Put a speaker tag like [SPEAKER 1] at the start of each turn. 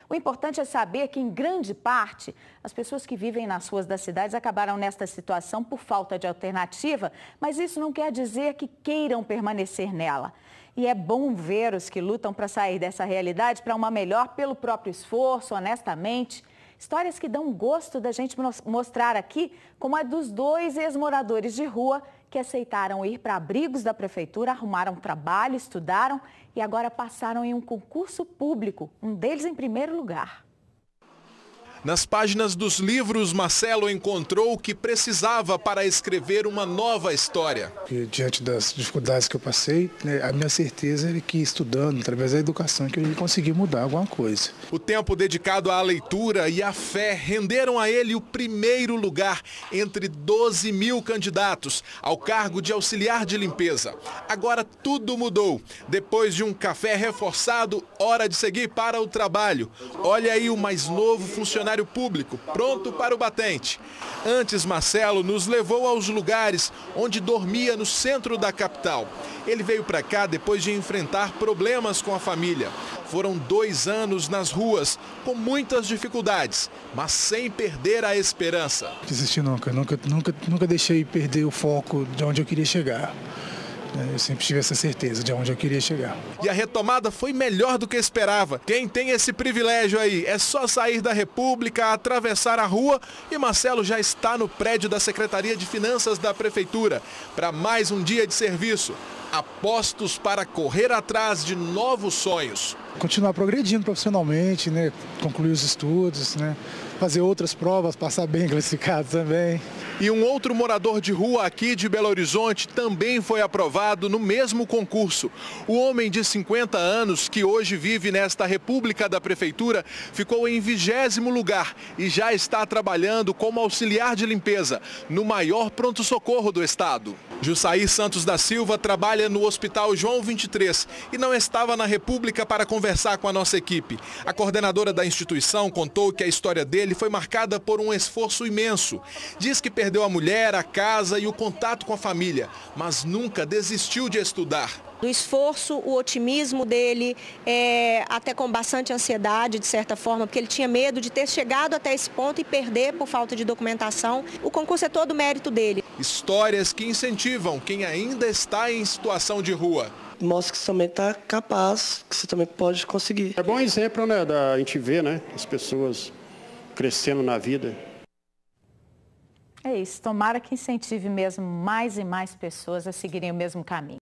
[SPEAKER 1] O importante é saber que, em grande parte, as pessoas que vivem nas ruas das cidades acabaram nesta situação por falta de alternativa, mas isso não quer dizer que queiram permanecer nela. E é bom ver os que lutam para sair dessa realidade para uma melhor pelo próprio esforço, honestamente. Histórias que dão gosto da gente mostrar aqui, como a dos 2 ex-moradores de rua que aceitaram ir para abrigos da prefeitura, arrumaram trabalho, estudaram e agora passaram em um concurso público, um deles em primeiro lugar.
[SPEAKER 2] Nas páginas dos livros, Marcelo encontrou o que precisava para escrever uma nova história.
[SPEAKER 3] Diante das dificuldades que eu passei, a minha certeza é que estudando, através da educação, que eu ia conseguir mudar alguma coisa.
[SPEAKER 2] O tempo dedicado à leitura e à fé renderam a ele o primeiro lugar entre 12 mil candidatos ao cargo de auxiliar de limpeza. Agora tudo mudou. Depois de um café reforçado, hora de seguir para o trabalho. Olha aí o mais novo funcionário público, pronto para o batente. Antes, Marcelo nos levou aos lugares onde dormia no centro da capital. Ele veio para cá depois de enfrentar problemas com a família. Foram 2 anos nas ruas, com muitas dificuldades, mas sem perder a esperança.
[SPEAKER 3] Desisti nunca deixei perder o foco de onde eu queria chegar. Eu sempre tive essa certeza de onde eu queria chegar.
[SPEAKER 2] E a retomada foi melhor do que esperava. Quem tem esse privilégio aí é só sair da República, atravessar a rua e Marcelo já está no prédio da Secretaria de Finanças da Prefeitura para mais um dia de serviço. Apostos para correr atrás de novos sonhos.
[SPEAKER 3] Continuar progredindo profissionalmente, concluir os estudos, fazer outras provas, passar bem classificado também.
[SPEAKER 2] E um outro morador de rua aqui de Belo Horizonte também foi aprovado no mesmo concurso. O homem de 50 anos, que hoje vive nesta República da Prefeitura, ficou em 20º lugar e já está trabalhando como auxiliar de limpeza no maior pronto-socorro do estado. Jussair Santos da Silva trabalha no Hospital João 23 e não estava na República para conversar com a nossa equipe. A coordenadora da instituição contou que a história dele foi marcada por um esforço imenso. Diz que perdeu a mulher, a casa e o contato com a família, mas nunca desistiu de estudar.
[SPEAKER 4] Do esforço, o otimismo dele, até com bastante ansiedade, de certa forma, porque ele tinha medo de ter chegado até esse ponto e perder por falta de documentação. O concurso é todo mérito dele.
[SPEAKER 2] Histórias que incentivam quem ainda está em situação de rua.
[SPEAKER 5] Mostra que você também está capaz, que você também pode conseguir.
[SPEAKER 6] É bom exemplo, a gente vê, as pessoas crescendo na vida.
[SPEAKER 1] É isso, tomara que incentive mesmo mais e mais pessoas a seguirem o mesmo caminho.